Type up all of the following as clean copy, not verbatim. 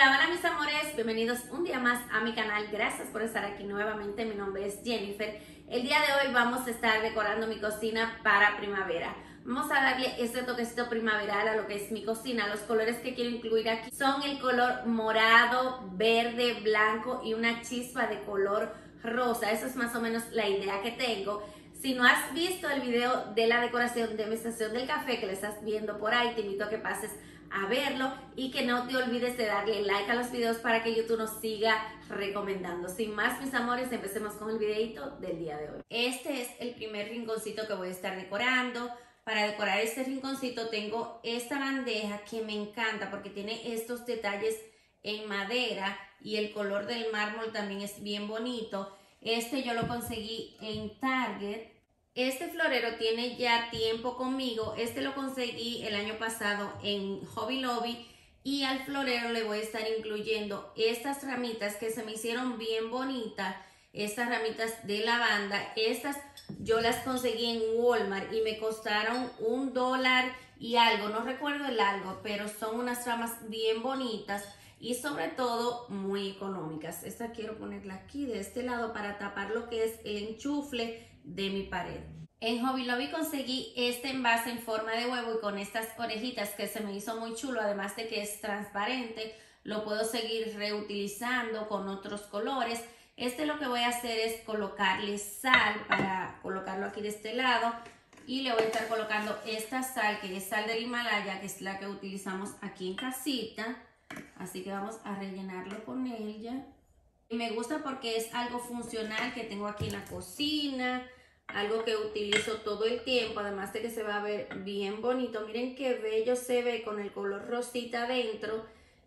Hola, hola mis amores, bienvenidos un día más a mi canal. Gracias por estar aquí nuevamente, mi nombre es Jennifer. El día de hoy vamos a estar decorando mi cocina para primavera. Vamos a darle este toquecito primaveral a lo que es mi cocina. Los colores que quiero incluir aquí son el color morado, verde, blanco y una chispa de color rosa. Esa es más o menos la idea que tengo. Si no has visto el video de la decoración de mi estación del café que lo estás viendo por ahí, te invito a que pases a verlo y que no te olvides de darle like a los videos para que YouTube nos siga recomendando. Sin más, mis amores, empecemos con el videito del día de hoy. Este es el primer rinconcito que voy a estar decorando. Para decorar este rinconcito tengo esta bandeja que me encanta porque tiene estos detalles en madera y el color del mármol también es bien bonito. Este yo lo conseguí en Target. Este florero tiene ya tiempo conmigo. Este lo conseguí el año pasado en Hobby Lobby y al florero le voy a estar incluyendo estas ramitas que se me hicieron bien bonitas. Estas ramitas de lavanda, estas yo las conseguí en Walmart y me costaron $1 y algo, no recuerdo el algo, pero son unas ramas bien bonitas y sobre todo muy económicas. Esta quiero ponerla aquí de este lado para tapar lo que es el enchufle de mi pared. En Hobby Lobby conseguí este envase en forma de huevo y con estas orejitas que se me hizo muy chulo, además de que es transparente, lo puedo seguir reutilizando con otros colores. Lo que voy a hacer es colocarle sal para colocarlo aquí de este lado y le voy a estar colocando esta sal que es sal del Himalaya, que es la que utilizamos aquí en casita. Así que vamos a rellenarlo con ella. Y me gusta porque es algo funcional que tengo aquí en la cocina, algo que utilizo todo el tiempo, además de que se va a ver bien bonito. Miren qué bello se ve con el color rosita adentro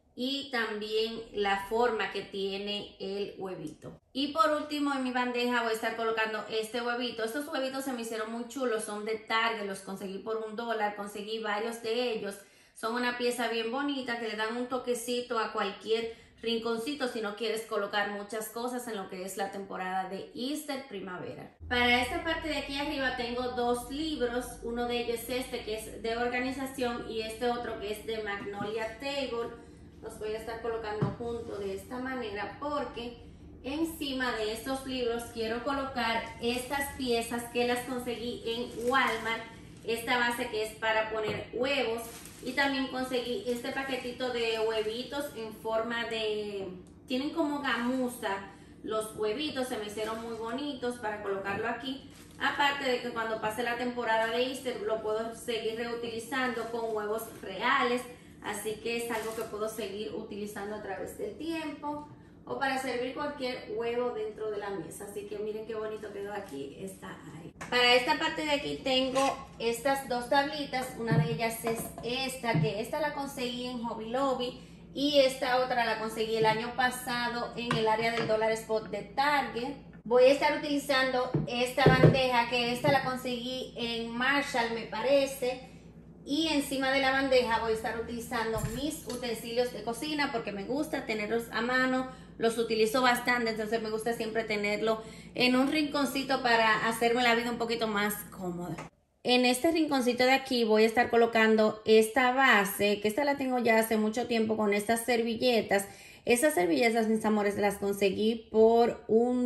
y también la forma que tiene el huevito. Y por último en mi bandeja voy a estar colocando este huevito. Estos huevitos se me hicieron muy chulos, son de Target, los conseguí por $1, conseguí varios de ellos. Son una pieza bien bonita que le dan un toquecito a cualquier rinconcito si no quieres colocar muchas cosas en lo que es la temporada de Easter, primavera. Para esta parte de aquí arriba tengo dos libros. Uno de ellos es este que es de organización y este otro que es de Magnolia Table. Los voy a estar colocando juntos de esta manera porque encima de estos libros quiero colocar estas piezas que las conseguí en Walmart. Esta base que es para poner huevos y también conseguí este paquetito de huevitos en forma de... tienen como gamuza los huevitos, se me hicieron muy bonitos para colocarlo aquí. Aparte de que cuando pase la temporada de Easter lo puedo seguir reutilizando con huevos reales. Así que es algo que puedo seguir utilizando a través del tiempo o para servir cualquier huevo dentro de la mesa. Así que miren qué bonito quedó aquí esta área. Para esta parte de aquí tengo estas dos tablitas. Una de ellas es esta, que esta la conseguí en Hobby Lobby y esta otra la conseguí el año pasado en el área del Dollar Spot de Target. Voy a estar utilizando esta bandeja, que esta la conseguí en Marshall me parece. Y encima de la bandeja voy a estar utilizando mis utensilios de cocina porque me gusta tenerlos a mano, los utilizo bastante, entonces me gusta siempre tenerlo en un rinconcito para hacerme la vida un poquito más cómoda. En este rinconcito de aquí voy a estar colocando esta base, que esta la tengo ya hace mucho tiempo con estas servilletas. Esas servilletas, mis amores, las conseguí por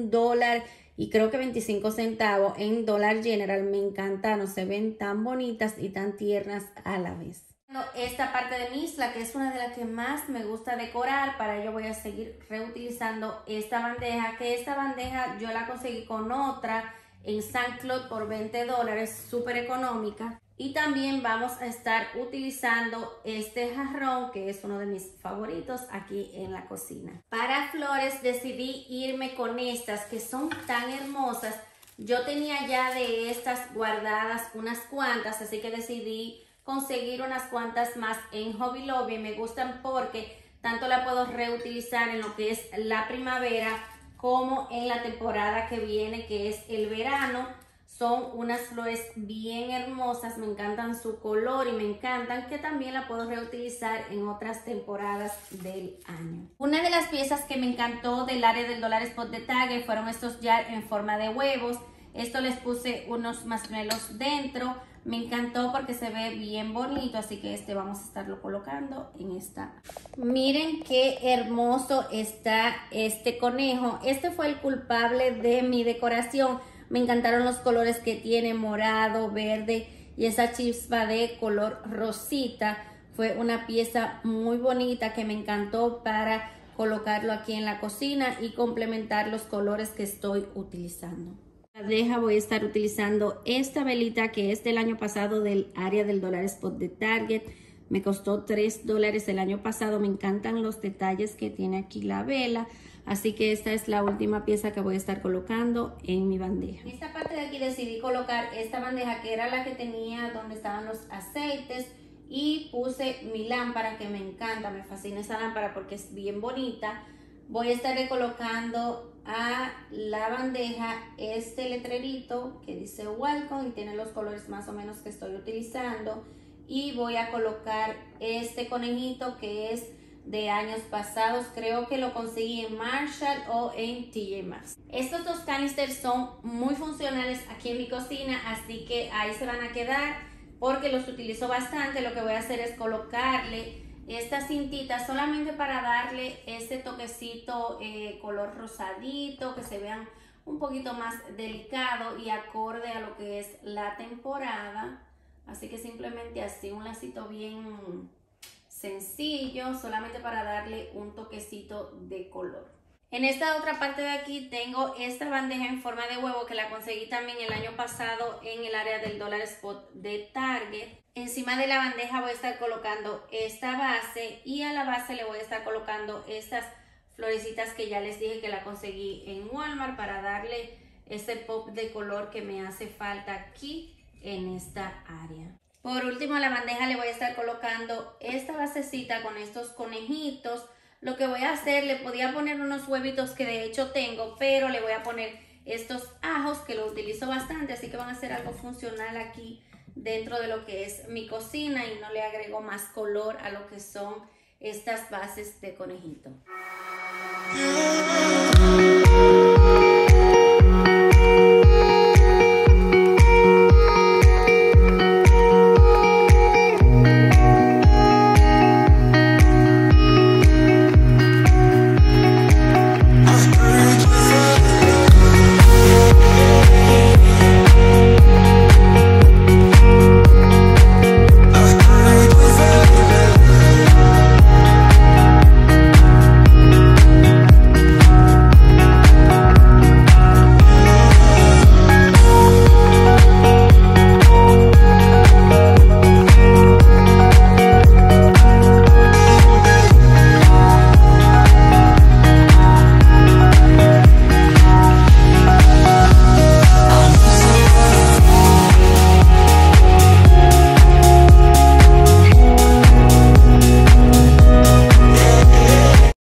$1 y creo que 25 centavos en Dollar General. Me encantaron, se ven tan bonitas y tan tiernas a la vez. Esta parte de mi isla, que es una de las que más me gusta decorar, para ello voy a seguir reutilizando esta bandeja, que esta bandeja yo la conseguí con otra en St. Claude por $20, súper económica. Y también vamos a estar utilizando este jarrón, que es uno de mis favoritos aquí en la cocina. Para flores decidí irme con estas que son tan hermosas. Yo tenía ya de estas guardadas unas cuantas, así que decidí conseguir unas cuantas más en Hobby Lobby. Me gustan porque tanto la puedo reutilizar en lo que es la primavera como en la temporada que viene, que es el verano. Son unas flores bien hermosas, me encantan su color y me encantan que también la puedo reutilizar en otras temporadas del año. Una de las piezas que me encantó del área del Dollar Spot de Target fueron estos jars en forma de huevos. Esto les puse unos marshmallows dentro Me encantó porque se ve bien bonito, así que vamos a estarlo colocando en esta. Miren qué hermoso está este conejo. Este fue el culpable de mi decoración. Me encantaron los colores que tiene, morado, verde y esa chispa de color rosita. Fue una pieza muy bonita que me encantó para colocarlo aquí en la cocina y complementar los colores que estoy utilizando. Voy a estar utilizando esta velita que es del año pasado del área del Dollar Spot de Target. Me costó $3 el año pasado. Me encantan los detalles que tiene aquí la vela. Así que esta es la última pieza que voy a estar colocando en mi bandeja. En esta parte de aquí decidí colocar esta bandeja que era la que tenía donde estaban los aceites. Y puse mi lámpara que me encanta, me fascina esa lámpara porque es bien bonita. Voy a estar colocando a la bandeja este letrerito que dice Welcome y tiene los colores más o menos que estoy utilizando. Y voy a colocar este conejito que es de años pasados. Creo que lo conseguí en Marshall o en TJ Maxx. Estos dos canisters son muy funcionales aquí en mi cocina, así que ahí se van a quedar porque los utilizo bastante. Lo que voy a hacer es colocarle esta cintita solamente para darle ese toquecito color rosadito, que se vean un poquito más delicado y acorde a lo que es la temporada. Así que simplemente así, un lacito bien sencillo, solamente para darle un toquecito de color. En esta otra parte de aquí tengo esta bandeja en forma de huevo que la conseguí también el año pasado en el área del Dollar Spot de Target. Encima de la bandeja voy a estar colocando esta base y a la base le voy a estar colocando estas florecitas que ya les dije que la conseguí en Walmart para darle ese pop de color que me hace falta aquí en esta área. Por último, a la bandeja le voy a estar colocando esta basecita con estos conejitos. Lo que voy a hacer, le podía poner unos huevitos que de hecho tengo, pero le voy a poner estos ajos que lo utilizo bastante, así que van a ser algo funcional aquí dentro de lo que es mi cocina y no le agrego más color a lo que son estas bases de conejito.